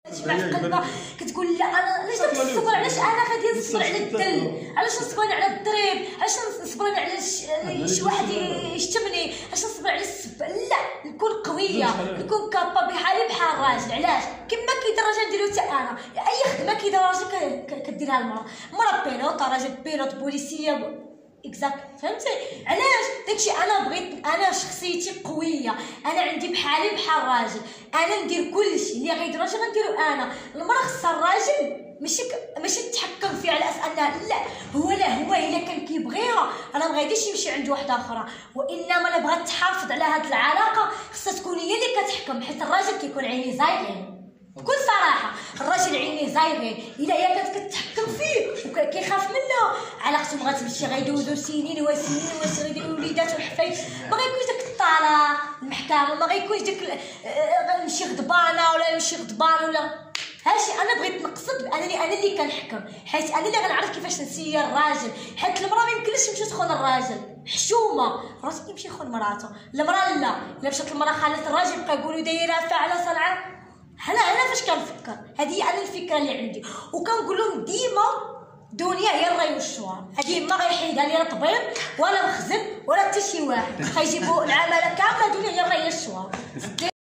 تجمع في قلبها كتقول لا انا علاش نصبر، علاش انا غادي نصبر على الدل، علاش نصبر على الضريب، علاش نصبر على شي واحد يشتمني، علاش نصبر على السب. لا، نكون قويه، نكون كابا بحالي بحال الراجل. علاش كما كيدير الراجل نديرو حتى انا. اي خدمه كيدير الراجل كديرها المراه. مرا بيلوط، راجل بيلوط، بوليسيه اكزاكت، فهمتي؟ علاش داكشي انا بغيت. انا شخصيتي قويه، انا عندي بحالي بحال الراجل، انا ندير كلشي اللي غيدير الراجل غنديرو انا. المراه خصها الراجل ماشي تتحكم فيها على اساس انها لا هو الا كان كيبغيها راه ما غاديش يمشي عند واحده اخرى، وانما الا بغات تحافظ على هاد العلاقه خصها تكون هي اللي كتحكم، حيت الراجل كيكون عيني زايغين. بكل صراحه الراجل عيني زايغين، الا هي كانت كتحكم فيه وكيخاف منها علاقته ما غتمشي، غيدوزو سنين وسنين واش غيديروا وليدات وحفايت، ما غيكونش داك الطلاق المحكمه، ما غيكونش داك نمشي غضبانه ولا نمشي غضبان ولا هادشي. انا بغيت نقصد انا اللي كنحكم، حيت انا اللي غنعرف كيفاش نسير الراجل، حيت المراه ما يمكنليش تمشي تخون الراجل، حشومه. الراجل كيمشي يخون مراته، المراه لا. الا مشات المراه خالت الراجل يبقى يقولوا دايره فاعله صنعه. هنا فاش كنفكر، هذه انا الفكره اللي عندي، وكنقول لهم ديما الدنيا هي الراي والشوار. هذه ما غيحيدها لي لا طبيب ولا مخزن ولا حتى شي واحد، غيجيبوا العماله كامله. الدنيا هي الراي والشوار.